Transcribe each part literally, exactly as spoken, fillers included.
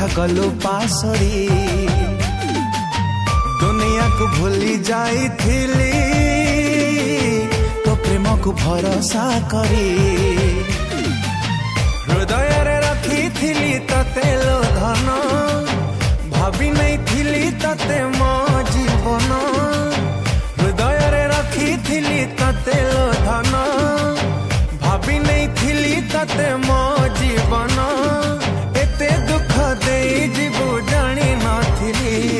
गलु पासरी दुनिया को भूली जाई थिली तो प्रेम को भरोसा करी हृदय रे रखी थिली तते लो धन भाभी नहीं थिली तते मो जीवन हृदय रे रखी थिली तते लो धन भाभी नहीं थिली तते मो जीवन एते दुख दे जीवु जानी नथिली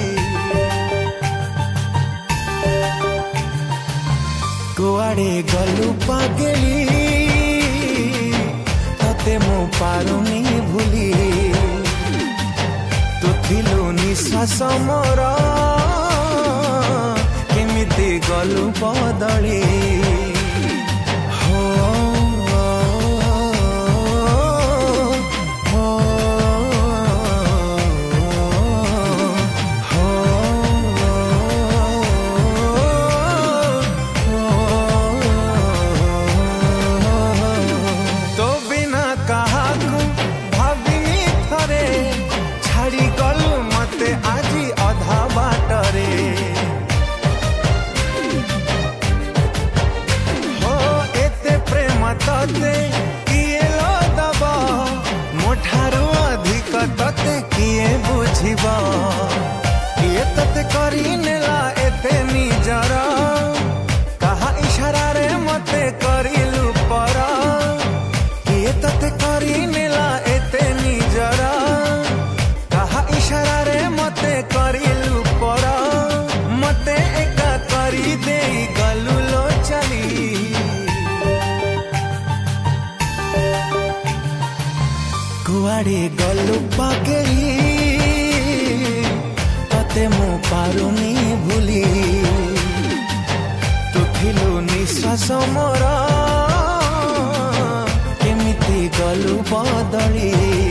कुआड़े गलु पागली तते मु पारुनी भूली तू थिलु निश्वास मोर केमिति गलु बदली तते किए लो दबा मोठारू अधिक तते किए बुझिबा किए तते करी नेला एते निजर कहा इशारा रे मते करिलु पर किए तते करी नेला एते निजर कहा इशारा रे मते करिलु पर मते एका करी देई गलु लो चली कुआड़े गलु पागली तते मु पारुनी भूली तू थिलु निश्वास मोर केमिति गलु बदली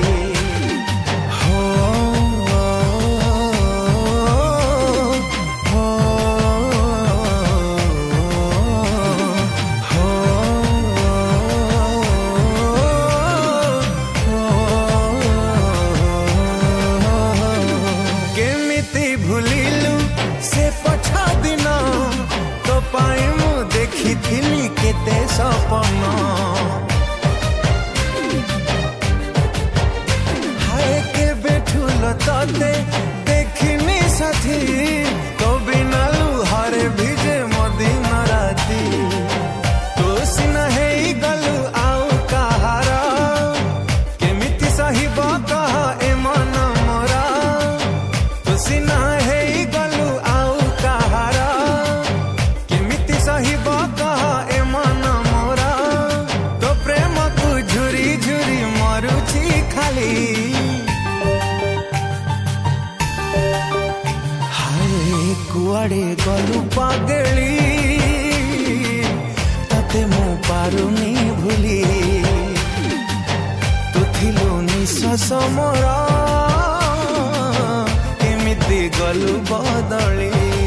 देखी केते सपन हाय के बेठुल तते देखिनी साथी तो बिना लुहारे भिजे मदिन राती तो सिना हे गलु आउ कहारा केमिति सहिब कह ए मन मोरा तो सिना हे गलु आउ कहारा केमिति सहिब कुआड़े गलु पागली तते मु पारुनी भूली तू थिलु निश्वास मोर केमिति गलु बदली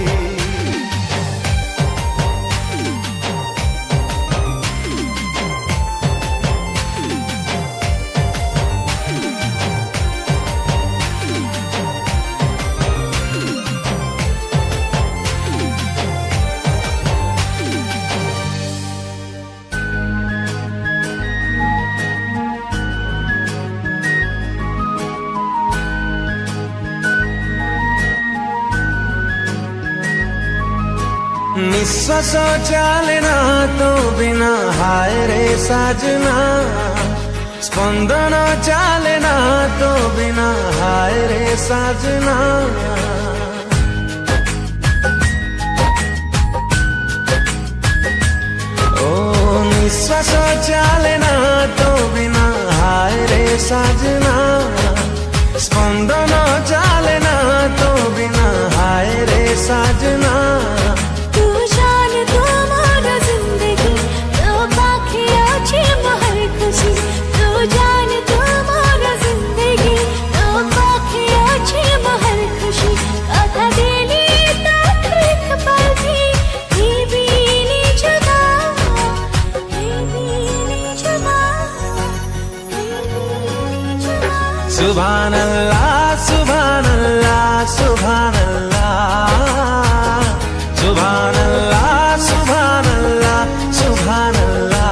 निश्वास चले ना तो बिना हाय रे साजना स्पंदन चले ना तो बिना हाय रे साजना ओ निश्वास चले ना तो बिना हाय रे साजना स्पंदन चले ना तो बिना हाय रे साजना सुभानल्लाह सुभानल्लाह सुभानल्लाह सुभानल्लाह सुभानल्लाह सुभानल्लाह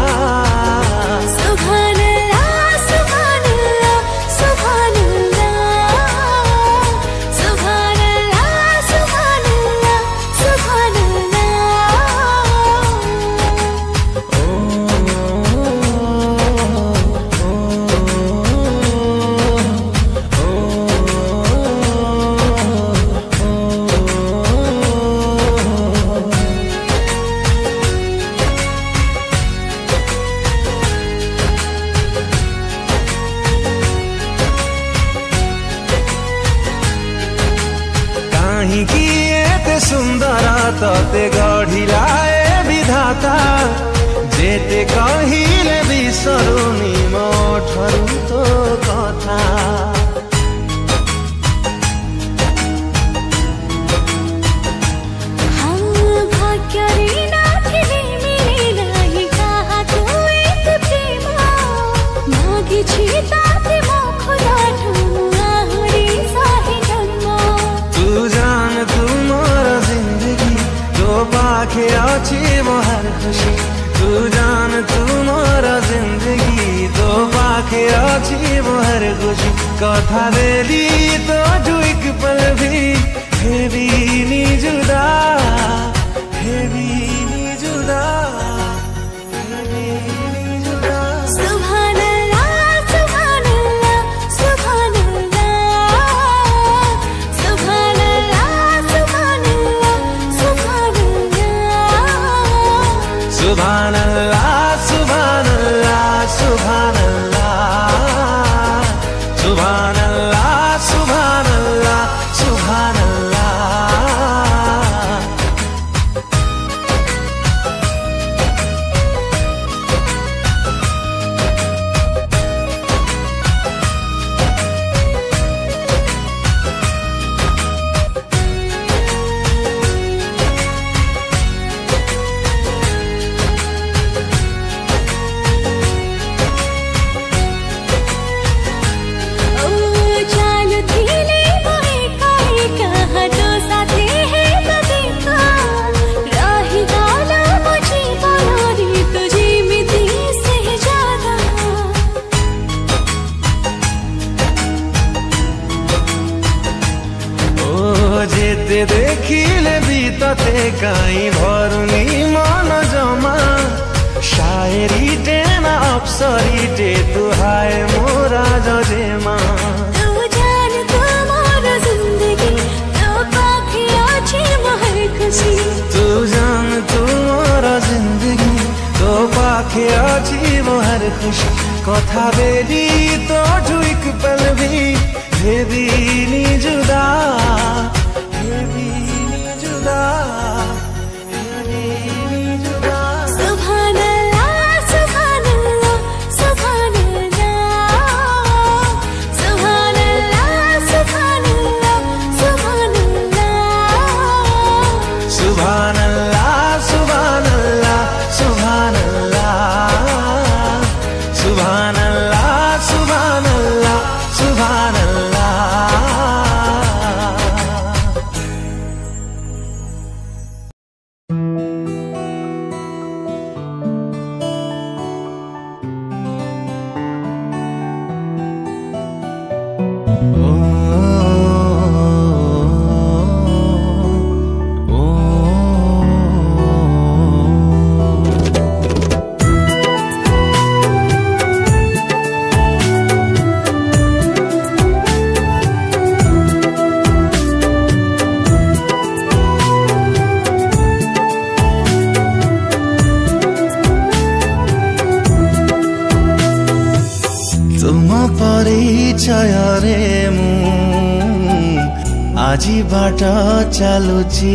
तते गढ़िलाए विधाता जेते कहिले बिसरुनी मोठरु तो कथा पाखे अच्छी मोहर खुशी तू जान तू मोरा जिंदगी तो पाखे अच्छी मोहर खुशी कथा देली तो जुइक पल भी हेवी नी जुदा हेवी नी जुदा हेवी नी जुदा सुभानल्लाह सुभानल्लाह सुभानल्लाह सुभानल्लाह सुभानल्लाह सुभानल्लाह सुभानल्लाह सुभानल्लाह सुभानल्लाह सुभानल्लाह सुभानल्लाह जेते देखिले भी तते काई भरुनी मन जमा शायरी टेना अप्सरी टे तू हाय मोरा जजेमा तू जान तू मोरा जिंदगी तो पाखे अच्छी मोहर खुशी तू जान तू मोरा जिंदगी तो पाखे अच्छी मोहर खुशी कथा बेली तो जुइक पल भी हेवी नी जुदा हेवी नी जुदा हेवी नी जुदा सुभानल्लाह सुभानल्लाह सुभानल्लाह सुभानल्लाह सुभानल्लाह सुभानल्लाह सुभानल्लाह सुभानल्लाह सुभानल्लाह सुभानल्लाह सुभानल्लाह सुभानल्लाह परिचय रे मु आजी बाट चालुची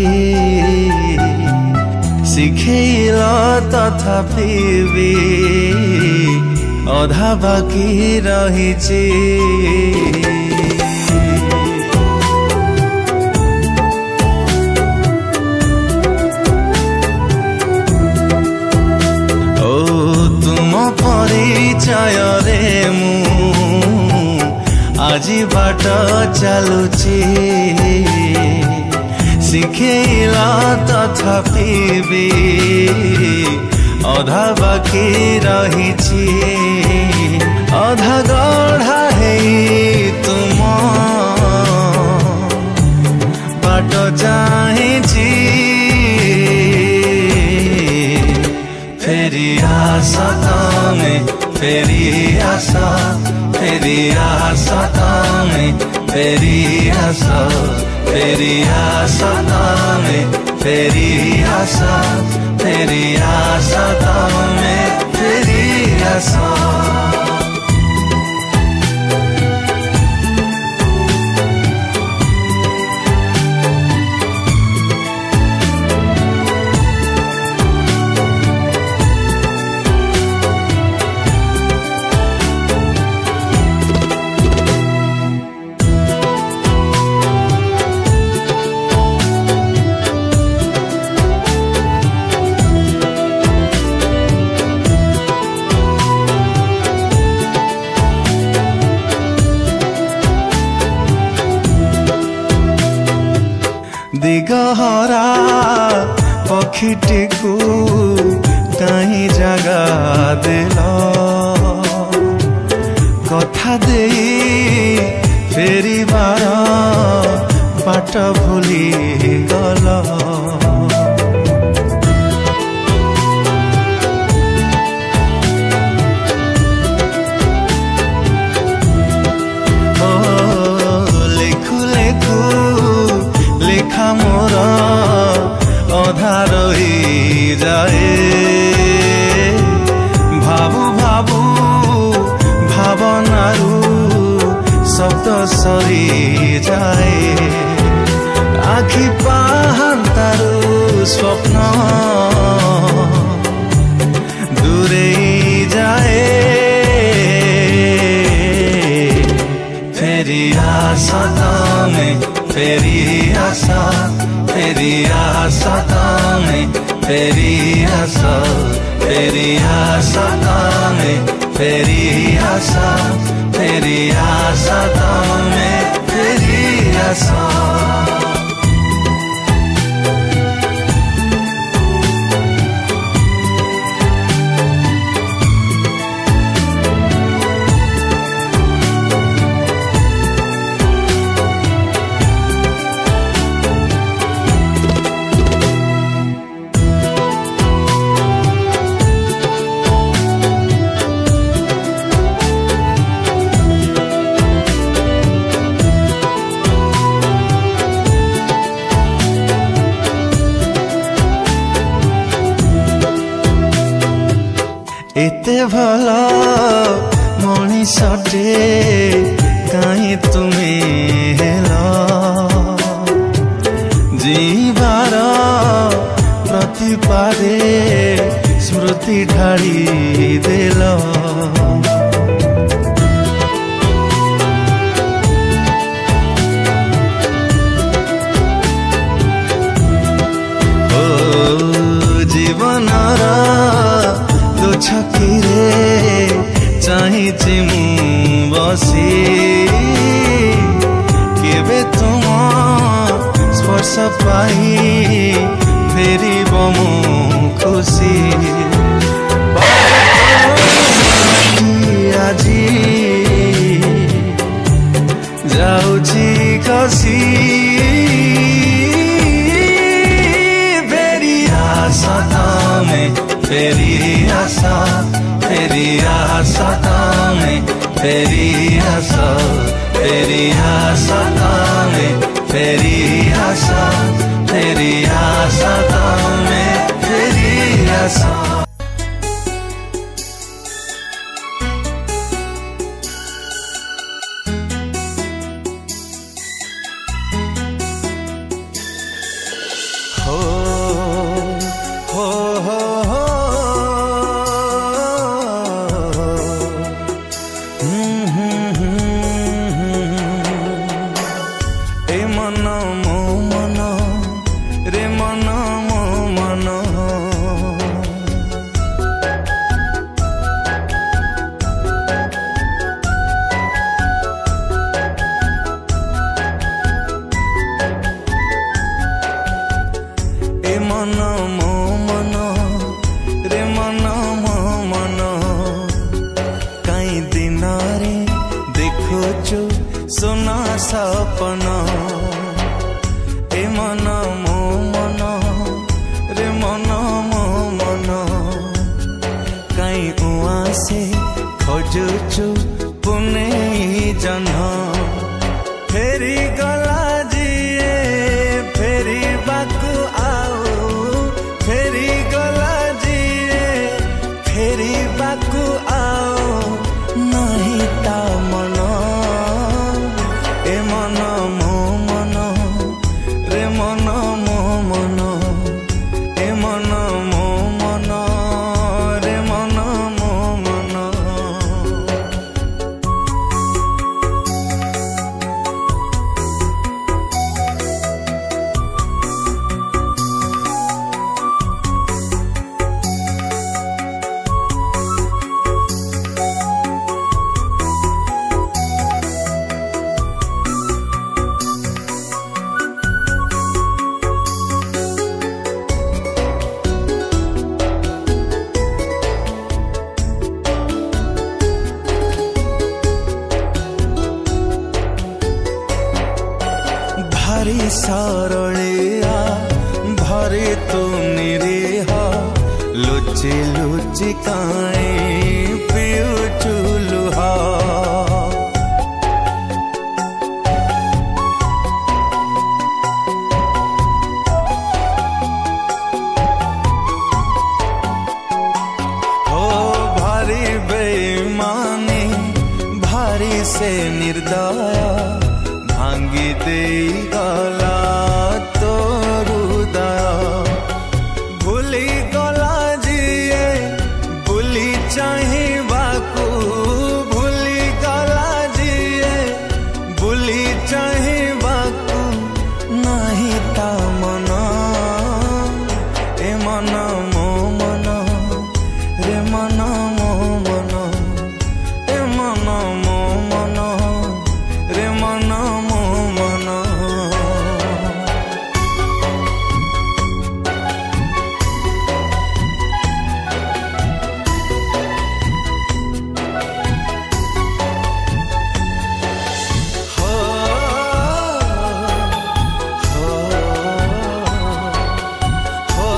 शिखेल तथापि भी अधा बाकी रहिची ओ तुम परिचय रे मु আজি बाट चलुची शिखेला तथापि भी अधा बाकी रही अधा गढ़ा है तुम बाट जाही फेरी आशा तमें फेरी आशा फेरी आशा तमें फेरी आशा फेरी आशा तमें फेरी आशा फेरी आशा तमें फेरी आशा दिगहरा पक्षीटी को कहीं जगा दिल कथा दे फेरी बार बाट भूली गल मोर अधा रही जाए भावु भावु भावनारू शब्द सरी जाए आखि पाहांतारू स्वप्न दूरे जाए फेरी आशा तमें फेरी आशा फेरी आशा तमें फेरी आशा फेरी आशा तमें फेरी आशा फेरी आशा तमें फेरी आशा एते भला मनीषटे कहीं तुम्हें हेला जीवार प्रतिपादे स्मृति ढाड़ी देल जीवनर छकीरे चाहिए मु बसी केबे तुम स्पर्श पाई फेरी बमु खुशी आजी जाऊची खसी फेरी आशा तमें फेरी आशा फेरी आशा तमें फेरी आशा फेरी आशा तमें फेरी आशा फेरी आशा तमें फेरी आशा देखुचु सुना सपन ए मन मो मन रे मन मो मन कई उआ से खोजुचु पुने जन फेरी गला जिए फेरी बाकु आओ फेरी गला जिए फेरी बाकु आओ नहीं ता मन ए मन मो मन रे मन मो मन ए मन मो मन रे मन मो मन भारी सरलिया भारी तू निरीह लुचि लुचि काई पिउचु लुहा हो भारी बेईमानी भारी से निर्दया भांगी दे गला तोरु दया भूली गला जिए भूली चाहिबाकू भूली गला जिए भूली चाहिबाकू नहीं ता मन ए मन मो मन रे मन मो मन ए मन मो मन रे मन मो मन हो हो हो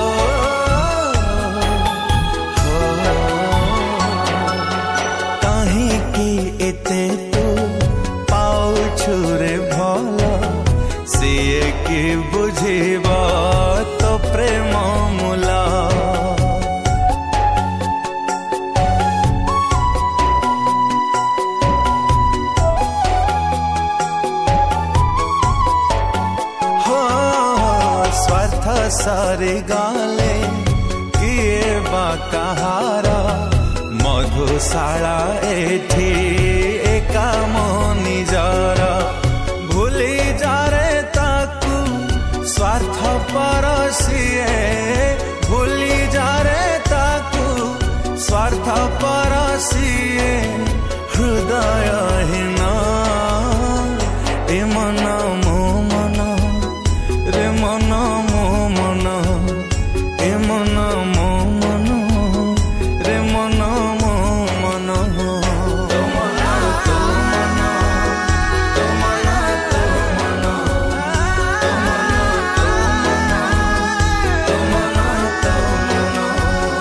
काहे की एते तू पाउछु रे भला सिए की बुझिबा तो प्रेम मूला हो स्वार्थ सारी गाले किए बा कहारा मधुशाला एठी एका मनी जरा भूली जा रे ताकू स्वार्थ परसिए भूली जा रे ताकू स्वार्थ परसिए हृदय हीन ए मन मो मन रे मन मो मन ए मन मो मन रे मन मो मन तो मन तो मन तो मन तो मन तो मन तो मन तो मन तो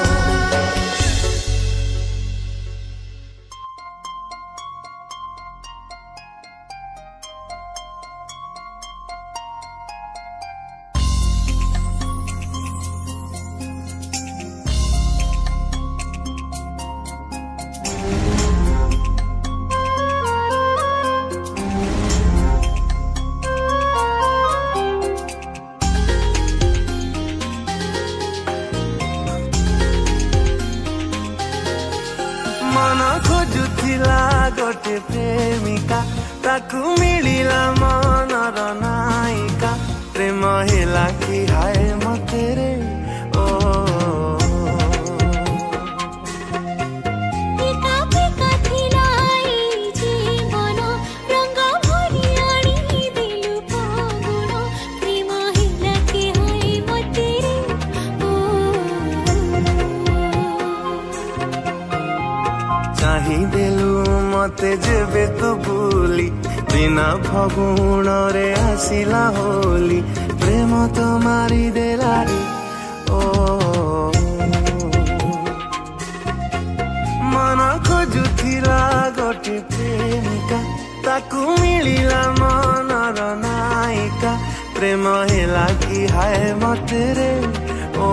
मन खोजुथिला गोटे प्रेमिका ताकू मिलिला मनर नायिका प्रेम हिला कि हाय मते रे ओ एका फेका थिला ए जीवन रंग भरि आनी दिलु फागुण प्रेम हिला कि हाय मते रे ओ चाहि देलु मते जेबे तू भूली बिना फगुण रे आसिला होली प्रेम तो मारी देला रे ओ मन खोजुथिला गोटे प्रेमिका ताकू मिलिला मनर नायिका प्रेम हेला कि हाय मते रे ओ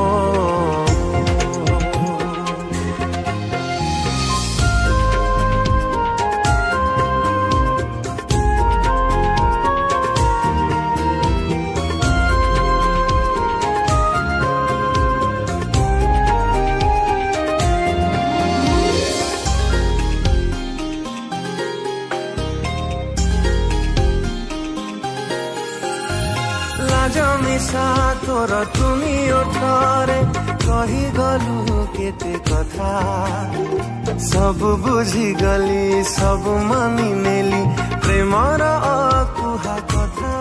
जमिसा तोर तुमी ओठरे कही गलु केते कथा सब बुझी गली सब मानी नेली प्रेमर अकुहा कथा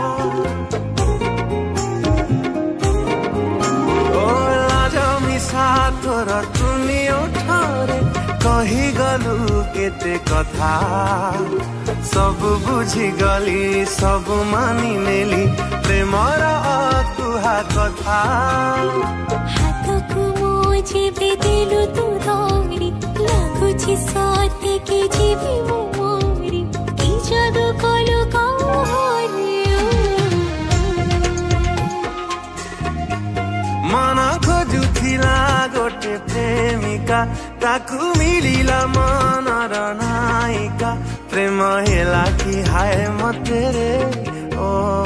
ओ जमिसा तोर तुमी ओठरे कही गलु केते कथा सब बुझी गली सब मानी नेली प्रेमर अकुहा कथा हातकु मोजे बेदेलु तू धरी लागुछि सते कि जीवी मो मोरी कि जादू कलु कहरे मन खोजुथिला गोटे प्रेमिका ताकू मिलिला मनर नायिका प्रेम हेला कि हाय मते रे ओ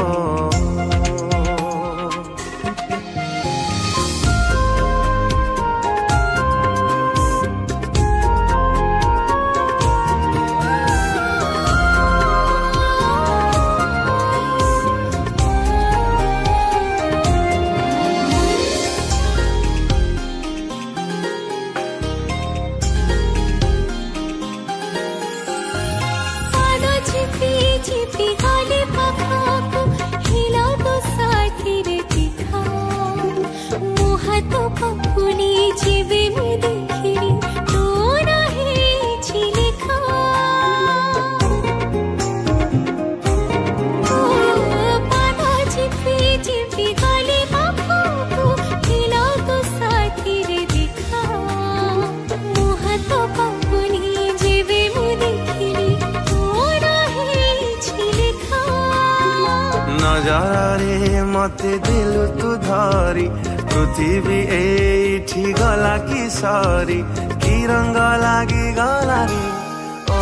नजरे मते दिलु तू धरी पृथ्वी एठी गला कि सरी कि रंग लागी गला रे ओ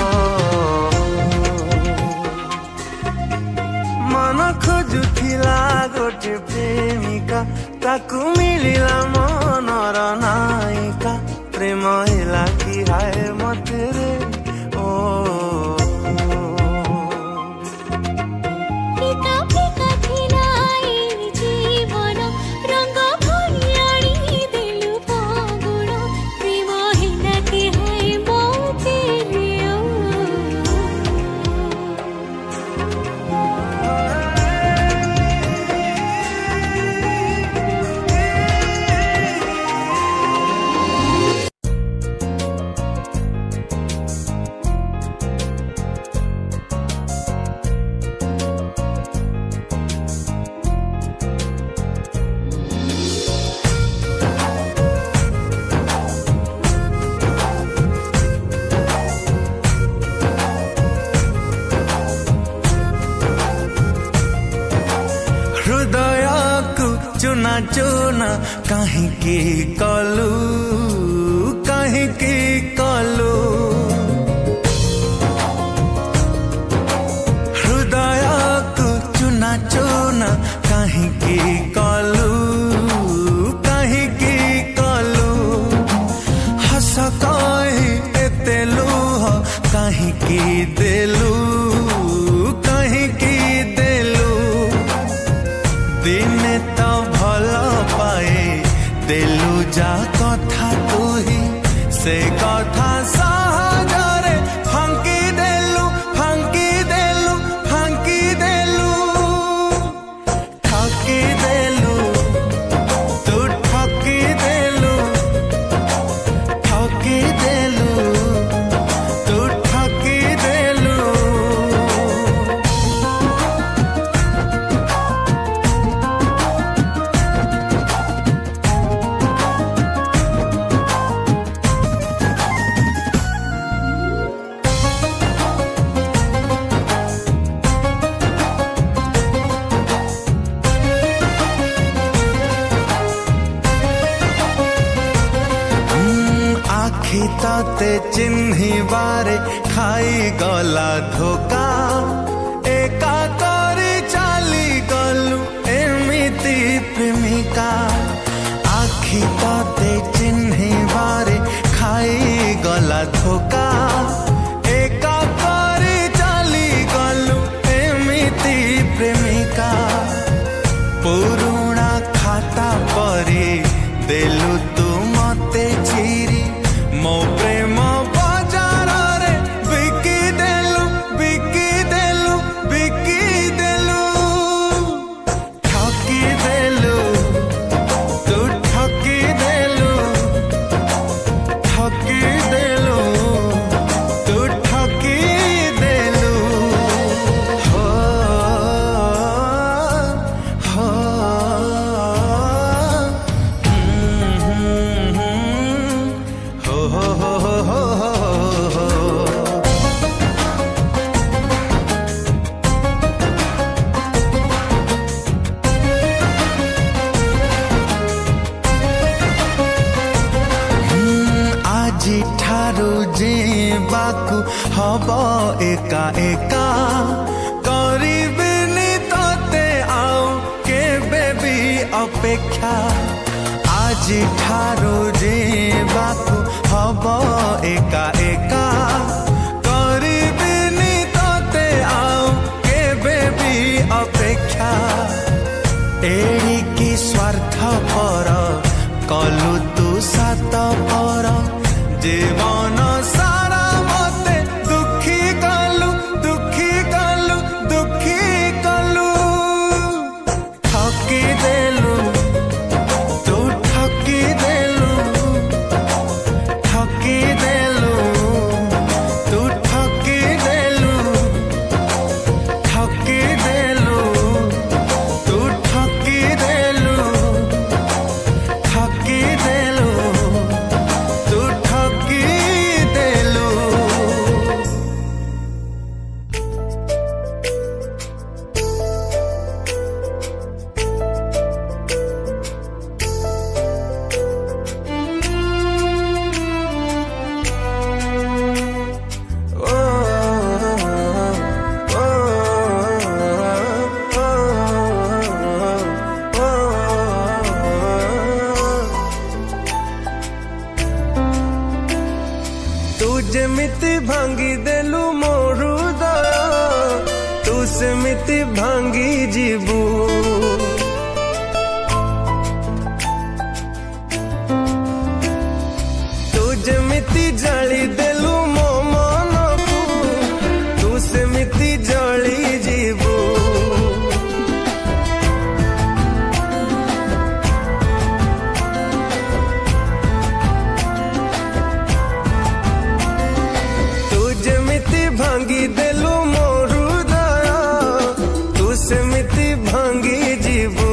मन खोजुथिला गोटे प्रेमिका ताकू मिलिला मनर नायिका प्रेम हेला कि हाय मते रे ओ चुना चुना कहीं की कलू कहीं की कलू हृदय को चुना चुना कहीं की कलू कहीं की कलू हस कही एते लुह कहीं की देलू कहीं की देलू दिने तो भला पाए देलु जा कथा तू ही से कथा सा तते चिन्हिबारे खाई गला धोका एका करी चाली गलु एमिति प्रेमिका आखि तते चिन्हिबारे खाई गला धोका एका करी चाली गलु एमिति प्रेमिका पुरुणा खाता परी देलु तू मते चिरी मो प्रेम बाजार रे बिकी देलु बिकी देलु बिकी देलु ठकी देलु तू ठकी देलु ठकी देलु तू ठकी देलु हो हो बाकु हब एका एका करिबिनी तते आउ केबे भी अपेक्षा आज ठारो जे बाकु हब एका एका करिबिनी तते आउ केबे भी अपेक्षा एणिकी स्वार्थ पर कलु तू सात पर जीवन सारा मते दुखी कलु दुखी कलु दुखी कलु ठकी देलु तू ठकी देलु ठकी देलु तू ठकी देलु ठकी देलु तू ठकी देलु ठकी देलु तू ठकी देलु। ओ, ओ, ओ, तू जेमिति भांगी देलु मोर हृदय तू सेमिति भांगी जीवु तू जेमिति जाली देलु मो मनकु तू सेमिति जली जीवु तू जेमिति भांगी देलु मोर हृदय तू सेमिति भांगी जीवु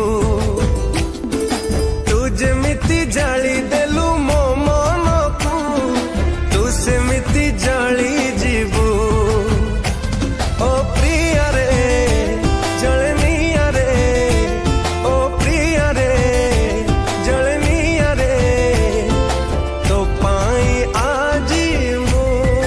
तू जेमिति जाली देलु मो मनकु तू सेमिति जली जीवु ओ प्रिया रे जलनिया रे ओ प्रिया रे जलनिया रे तो पाई आजी मु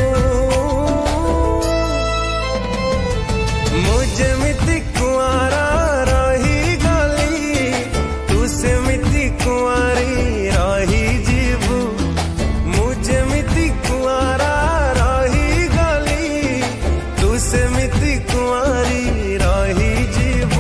मु जेमिति कुआरा रही गली तू सेमिति कुआरी रही जीवु मु जेमिति कुआरा रही गली तू सेमिति कुआरी रही जीवु।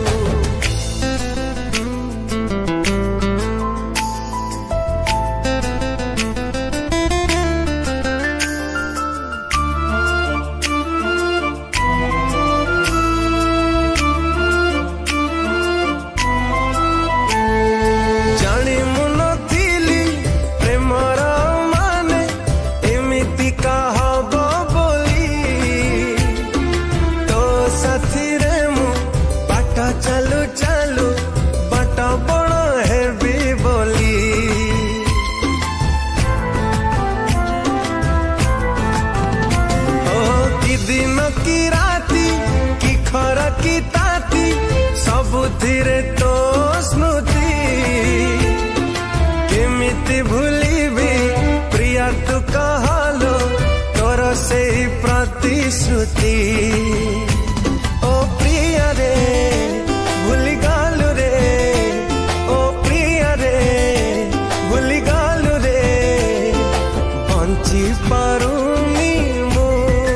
जानी मु नथिली प्रेमर माने एमिति कहब बोली तो साथी रे मु बाट चालू चालू बाट बड़ हेबी बोली ओ कि दिन की राती कि खरा की ताती सबुथिरे तो स्मृति केमिति भूलिबी प्रिया तू कहल से प्रतिश्रुति ओ प्रिय रे भूली गालु रे ओ प्रिय रे भूली गालु रे बंची पारुनी मु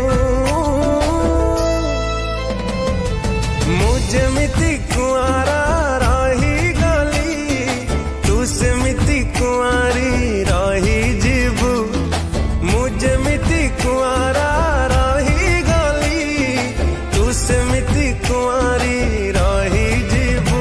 मु जेमिति कुआरा रही गली तू सेमिति कुआरी रही जीवु मु जेमिति कुआरा रही गली तू सेमिति कुआरी रही जीवु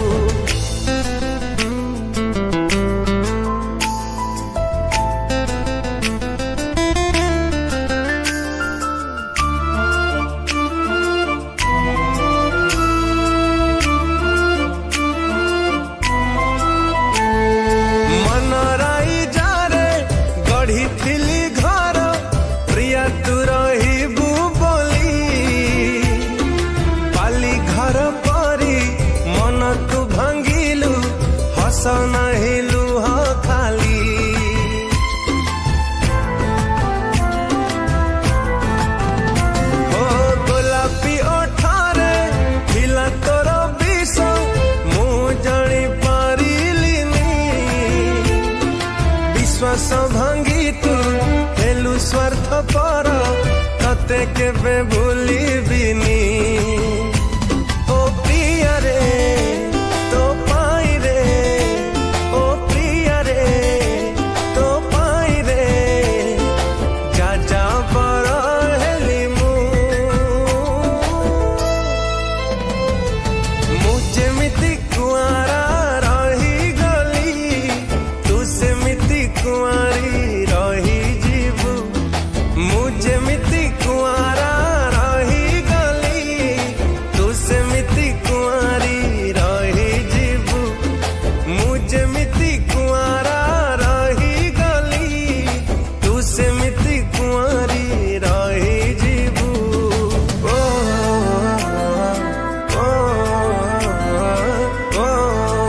मनराई जारे गढ़ी थिली घर प्रिया तू रहिबु बोली पाली घर परी मन तू भांगिलु हस नहीं लुह खाली हो गोलापी ओठारे थिला तोर विष मु जानी पारिलिनी विश्वास भांगी तू हेलु स्वार्थ पर तते केबे भूलिबिनी ओ प्रिय रे तो पाई रे ओ प्रिय रे तो पाई रे जा जा पर हेली मु मु जेमिति कुआरा रही गली तू सेमिति कुआरी रही जीवु मु जेमिति कुआरा रही गली तू सेमिति कुआरी रही जीवु मु जेमिति कुआरा रही गली तू सेमिति कुआरी रही जीवु ओ ओ ओ ओ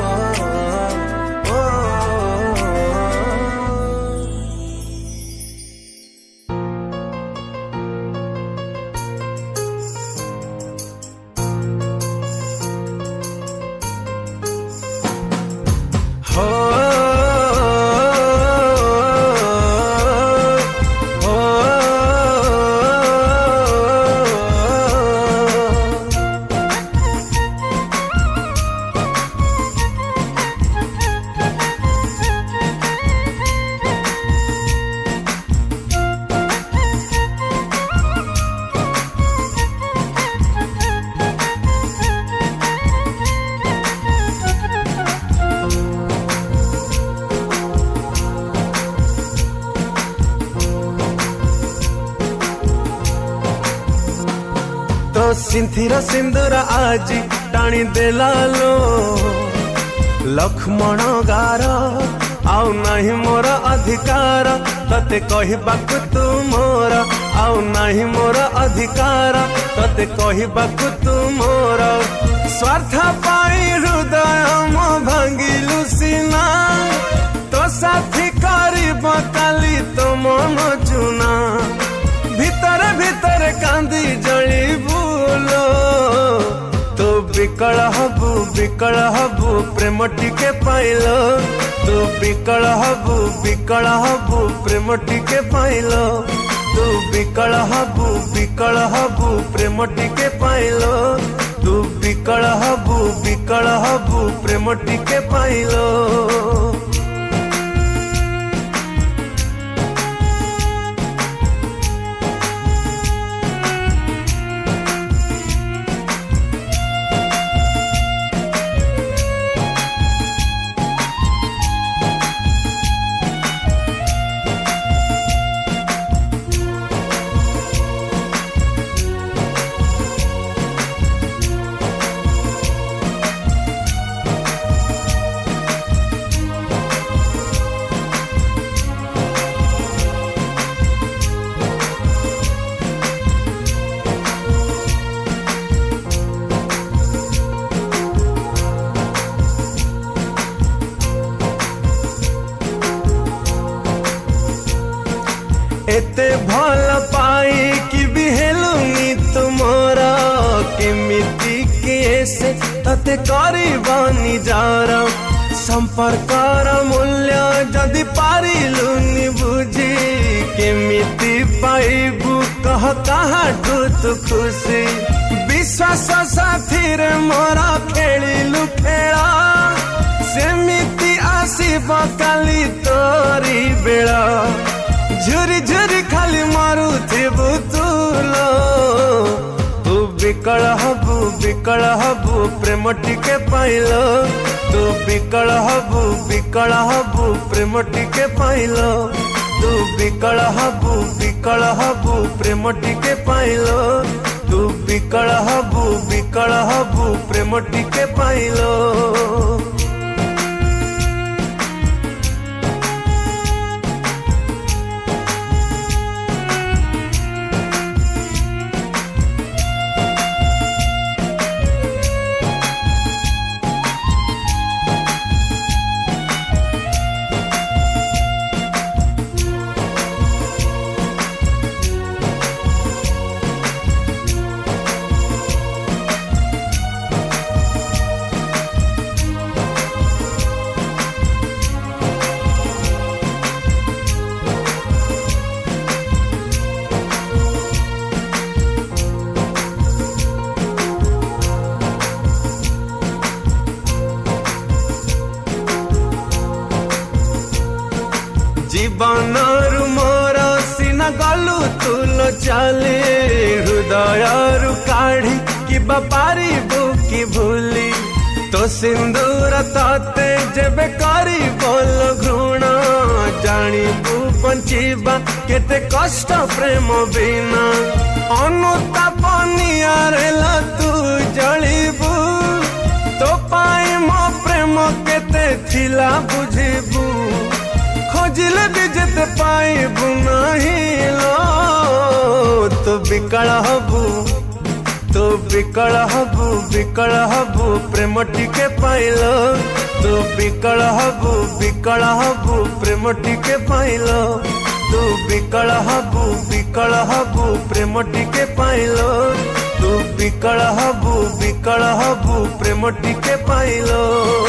तो सिंथिर सिंदूर आज टाणी देलालो लक्ष्मण गार आउ नहीं मोर अधिकार तते कहबाकु तू मोर आउ नहीं मोर अधिकार तते कहबाकु तू मोर स्वार्थ पाई हृदय मो भांगिलु सीना तो साथी करिब काली तो मन चुना भीतर भीतर कांदी जली बुलो तू विकल हबु विकल हबु प्रेम टिके पाइलो तू विकल हबु विकल हबु प्रेम टिके पाइलो तू विकल हबु विकल हबु प्रेम टिके पाइलो तू विकल हबु विकल हबु प्रेम टिके पाइलो केमिति किए से तते करबनी जार संपर्कर मूल्य जदि पारिलुनि बुझी केमिति पाइबू कह काहाठू तू खुशी विश्वास साथी रे मोरा खेलिलु खेला सेमिति आसीब काली तोरी बेला झुरी झुरी खाली मारुथिबु तुलो तू बिकल हबु बिकल हबु प्रेम टिके पाइलो तू बिकल हबु बिकल हबु प्रेम टिके पाइलो तू बिकल हबु बिकल हबु प्रेम टिके पाइलो तू बिकल हबु बिकल हबु प्रेम टिके पाइलो जीवनरु मोर सिना गलु तुलो चले हृदयरु काढ़ी कि पारिबु कि भूली तो सिंदूर तते जेबे करी बोल घृण जानिबु बंचिबा केते कष्ट प्रेम बिना अनुताप नियारे तू जलिबु तो पाई मो प्रेम केते थिला बुझिबु खोजिले भी जेते पाइबु नहीं लो तो बिकल हबु तो बिकल हबु बिकल हबु प्रेम टिके पाइलो तो बिकल हबु बिकल हबु प्रेम टिके पाइलो तू बिकल हबु बिकल हबु प्रेम टिके पाइलो तू बिकल हबु बिकल हबु प्रेम टिके पाइलो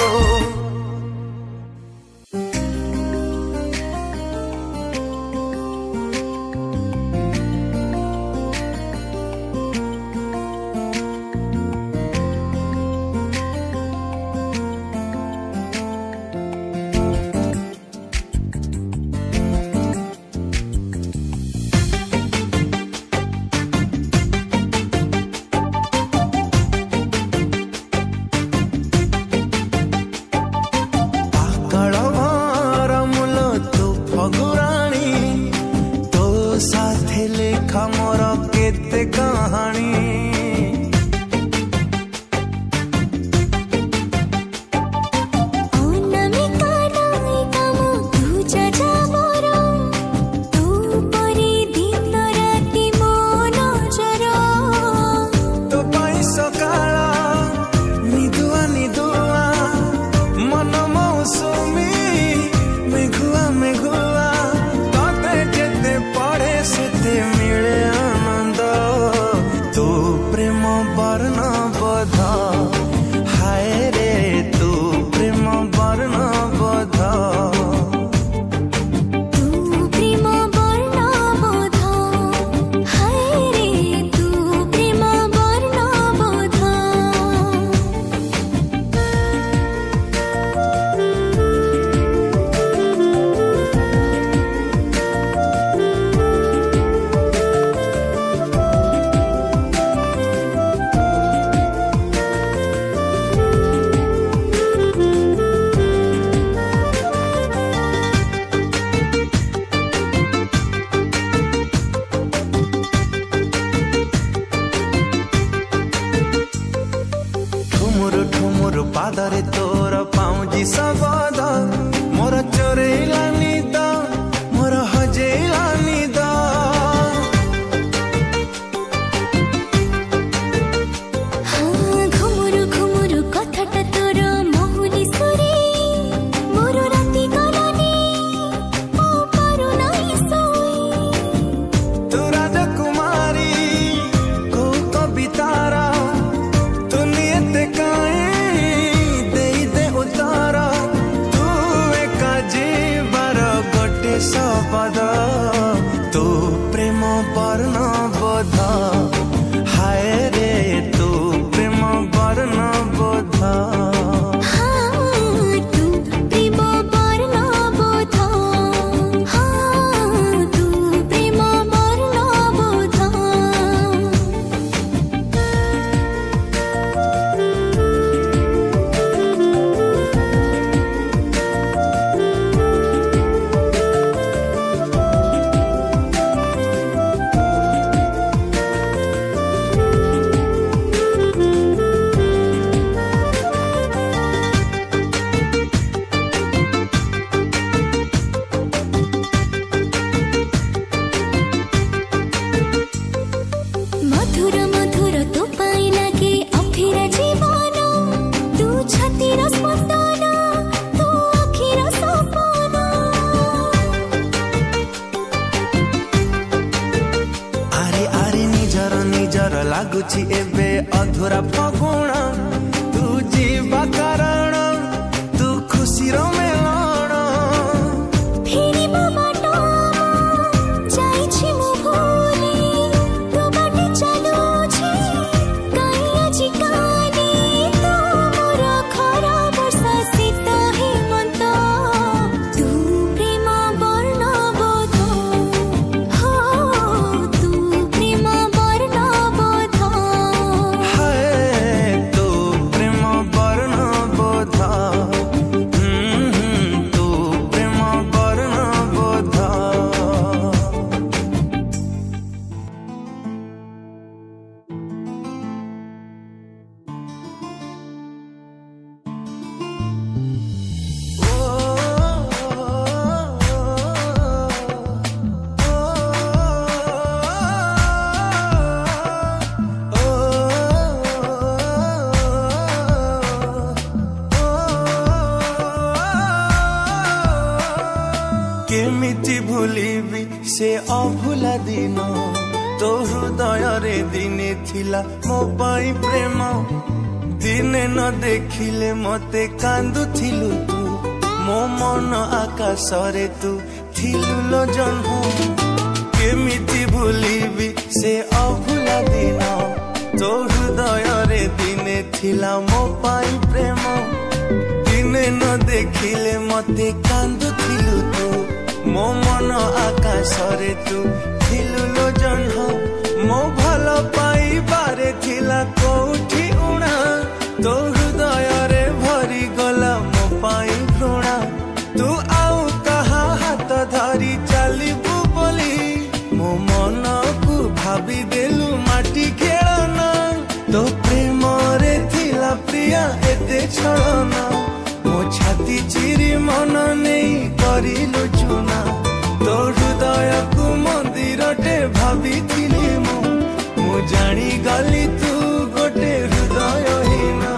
पादरे तोर पाउजी सबद मोर चोरेला निद मोर हजेला निद घुमुरु घुमुरु कथाटा तोर महुली सुरे मोर राती गलानी ओ पारु नाही सोई तू राजकुमारी को कवितारा लाଗୁଛି ଏବେ ଅଧୁରା ଫଗୁଣ ତୁ ଯିବା କାରଣ ତୁ ଖୁସିର ମେଲଣ ଫେରିବା ବାଟ ଯାଇଛି ମୁଁ ଭୁଲି ତୋ ବାଟେ ଚାଲୁଛି କାହିଁ ଆଜି କାଲି ତୁ ମୋର ଖରା ବର୍ଷା ଶୀତ ହେମନ୍ତ ତୁ ପ୍ରେମ ବର୍ଣ୍ଣବୋଧ ହଁ ତୁ ପ୍ରେମ ବର୍ଣ୍ଣବୋଧ ହାଏ ତୁ ପ୍ରେମ ବର୍ଣ୍ଣବୋଧ ତୁ ପ୍ରେମ ବର୍ଣ୍ଣବୋଧ केमिति भूलिबी से अभुला दिन तो हृदय रे दिने थिला मो पाई प्रेम दिने न देखिले मते कांदुथिलु तू मो मन आकाश रे तू थिलु लो जन्म केमिति भूलिबी से अभुला दिन तो हृदय रे दिने थिला मो पाई प्रेम दिने न देखिले मते कांदुथिलु तू मो मन आकाश रे तू थिलु लो जन्म मो भल पाइबारे थिला कोठी उणा तो हृदय रे भरी गला मो पाई घृणा तू आउ कहा हाथ धरी चलिबु बोली मो मन को भाबी देलु माटी खेलना तो प्रेम रे थिला प्रिया एते छळना मो छाती चिरी मन नहीं करिलु चुना तो हृदय को मंदिर टे भाभी थिली मु मु जानी गली तू गोटे हृदय हीना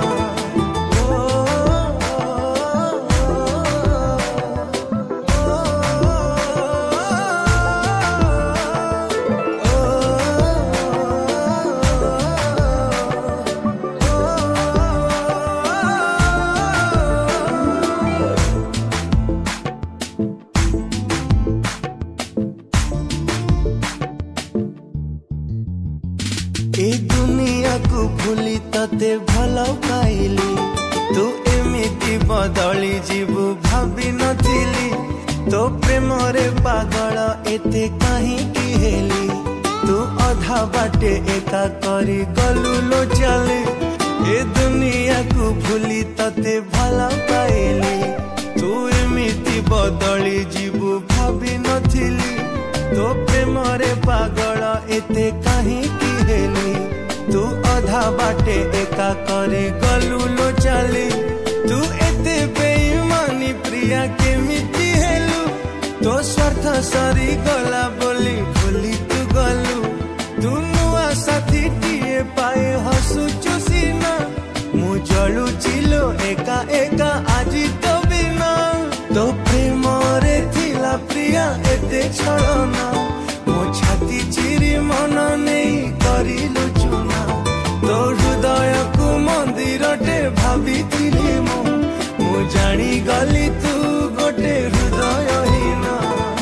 ए दुनिया को भूली तते भल पाइली तू एमिति बदली जीवु भाभी नथिली तो प्रेम रे पागल एते कहीं की हेली तू अधा बाटे एका करी गलु लो चले ए दुनिया को भूली तते भल पाइली तू एमिति बदली जीवु भाभी नथिली तो प्रेम रे पागल एते कहीं की हेली तू अधा बाटे एका करे गलु लो चली तू एते बेईमानी प्रिया केमिति हेलु तो स्वार्थ सरी गला बोली भूली तू गलु तू नुआ साथी टीए पाए हसु चुसीना मु जलु चिलो एका एका आजी तो बिना तो प्रेम रे थिला प्रिया एते छळना मो छाती चिरी मन नहीं करिलु चुना तो हृदय को मंदिर टे भाभी थिली मु मु जानी गली तू गोटे हृदय हीना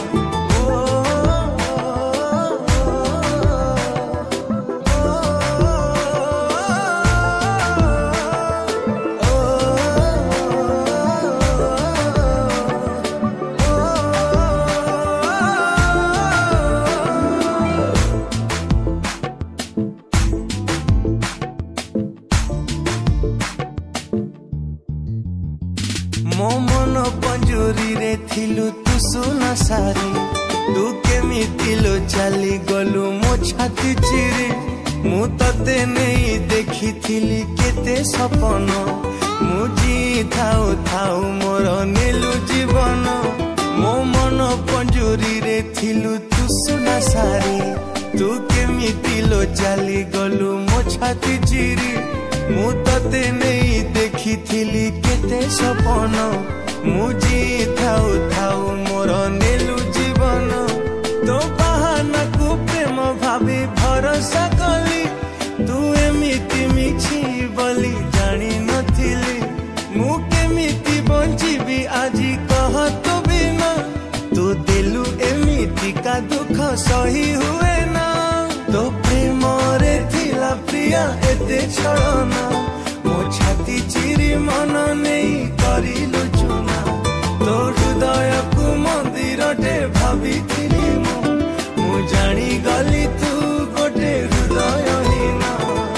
मो मन पंजुरी रे थिलु तू सुना सारी तू केमिति लो चली गलु मो छाती चिरी मु तते नहीं देखी थिली केते सपन मु जी थाउ थाउ मोर नेलु जीवन मो मन पंजुरी रे थिलु तू सुना सारी तू केमिति लो चली गलु मो छाती चिरी मु तते नहीं देखी थिली केते सपन मु जी थाउ थाउ मोर नेलु जीवन तो बाहाना को प्रेम भाभी भरोसा कली तू एमिति मिछि बोली जानी नथिली मु केमिति बंचिबी आजी कह तो बिना तू दिलु एमिति का दुख सही हुए ना तो प्रेम रे थिला प्रिया एते छळना मो छाती चिरी मन नहीं करिलु चुना तो हृदय को मंदिर टे भाभी मु मु जानी गली तू गोटे हृदय हीना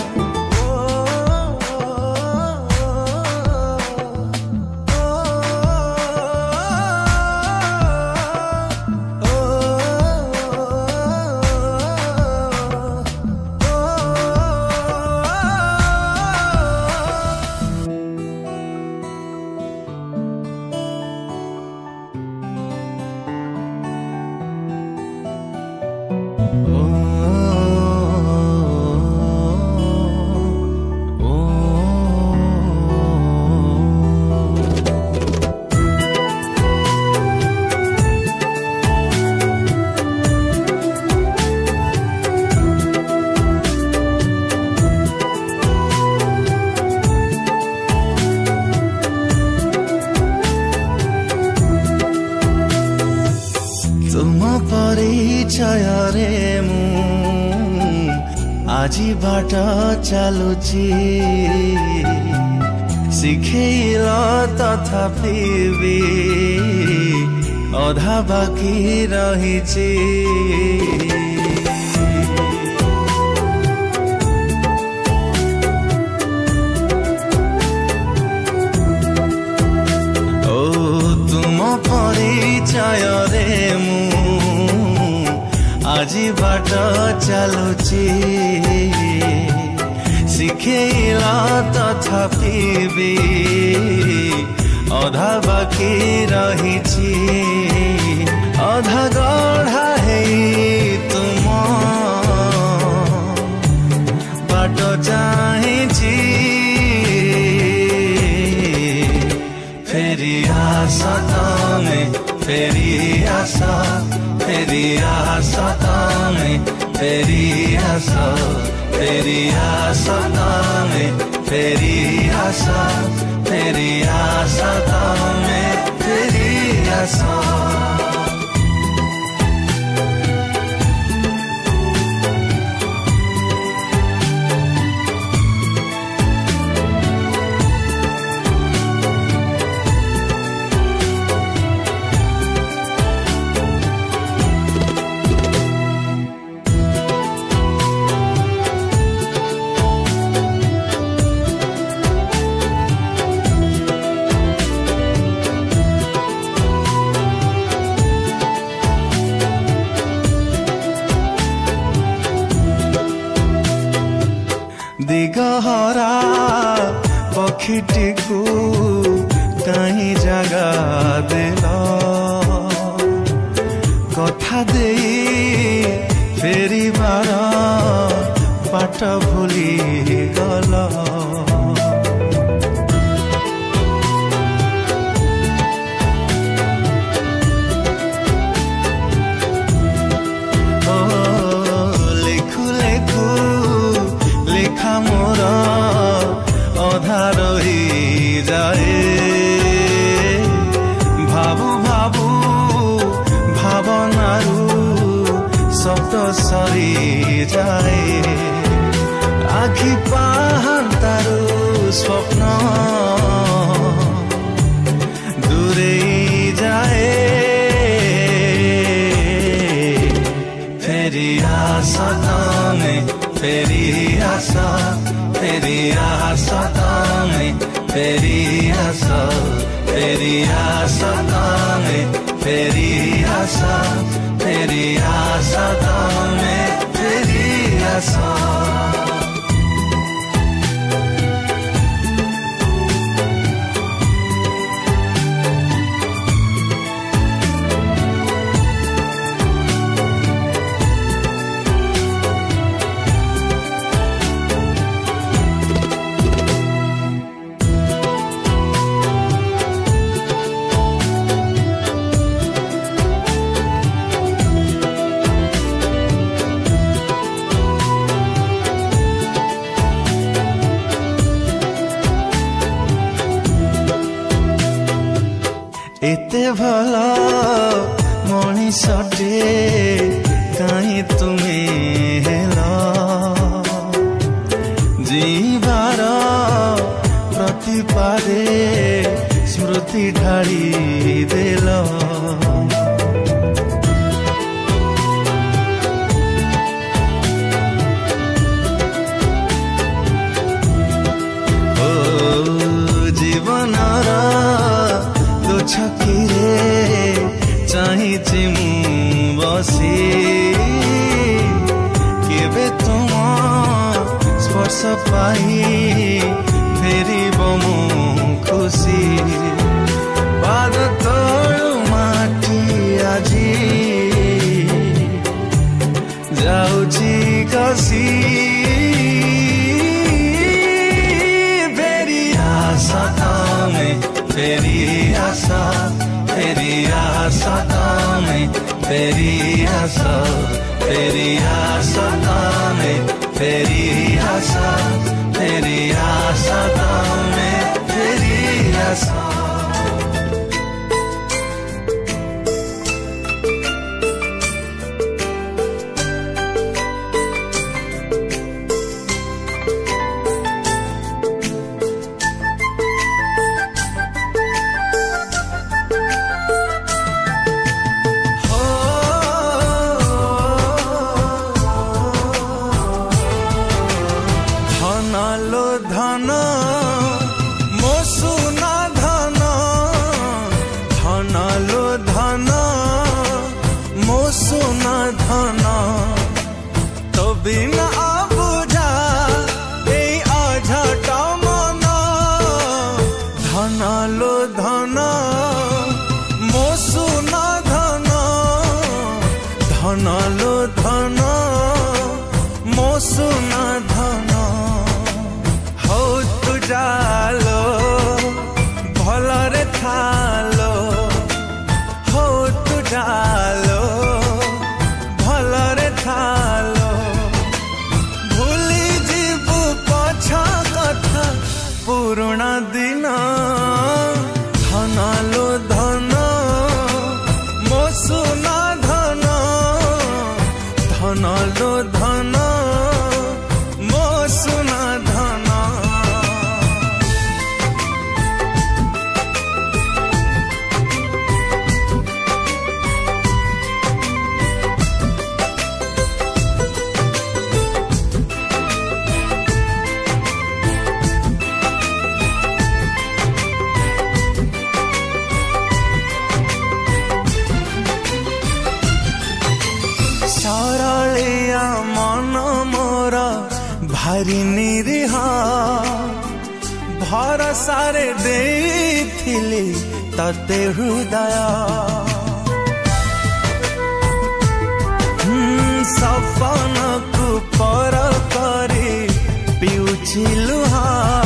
परिचय रे मु आजी बाट चलुची शिखेल तथापि भी अधा बाकी रहिची ओ तुम परिचय रे मु आजी बाट चलुची शिखेला तथापि भी अधा बाकी रहिची अधा गढ़ा है तुम बाट चाहिची फेरी आशा तमे फेरी आशा फेरी आशा तमे फेरी आशा फेरी आशा तमे फेरी आशा फेरी आशा तमे फेरी आशा दिगहरा पक्षीटी को कहीं जगा देल कथा दे फेरी बार पाट भूली गल मोर अधा रही जाए भाबू भाबू भावनारू शब्द सरी जाए आखि पाहांतारू स्वप्न दूरे जाए फेरी आशा तमे फेरी आशा फेरी आशा तमे फेरी आशा फेरी आशा तमे फेरी आशा फेरी आशा तमे फेरी आशा एते भला मनीषटे काई तुमे हेला जीवार प्रतिपादे स्मृति ढाड़ी देल जीवनर दो छकीरे चाहिए मु बसी केबे तुम स्पर्श पाई फेरी बमु खुशी पाद तळु माटी आजी जाउची कसी फेरी आशा तमे फेरी आशा फेरी आशा तमे फेरी आशा फेरी आशा तमे फेरी आशा फेरी आशा तमे फेरी आशा लो धन मो सुना धन धन लो धन मो सुना धन तो बिना बुझा ए अझट मन धन लो धन मो सुना धन धन लो धन मो सुना धन जालो भलरे थालो हो तु जालो भलरे थालो भूली जीवु पछा कथा पुराना दिन धन लो धन मो सुना धन धन लो धन मो सुना धन सरलिया मन मोर भारी निरीह भरसारे देइथिली तते हृदय सपन को पर करी पिउछि लुहा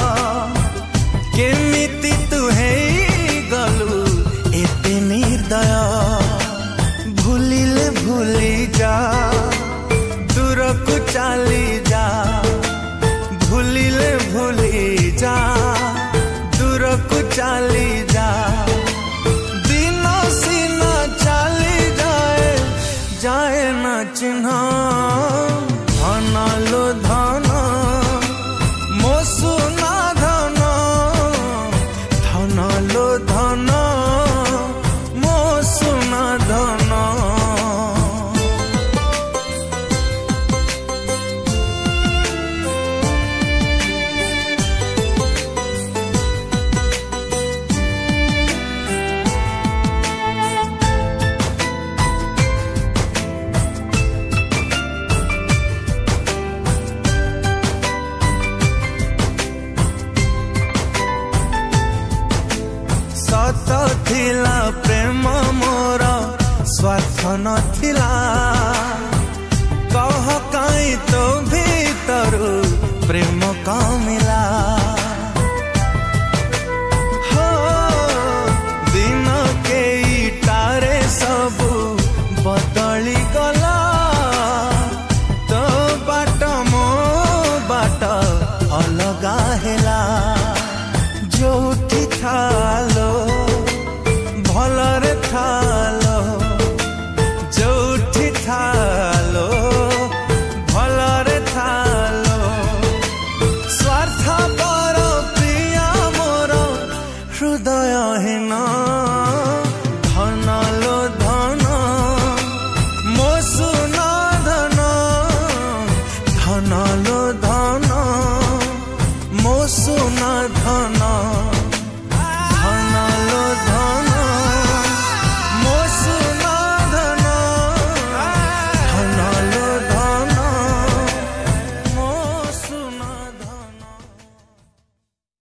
केमिति तु हे गलु एते निर्दय भूलिले भूली जा दूर को चली जा भूलिले भूली जा दूर को चली जा दिन सीना चली जाए जाए न चिन्ह धन लो धन मो सुना धन धन लो धन मो सुना धन सत थिला प्रेम मोर स्वार्थ नथिला कह काई तो भीतरु प्रेम कमिला हो दिन के इटारे सबु बदली गला तो बाट मो बाट अलगा हेला जोठी थालो भल ଧନ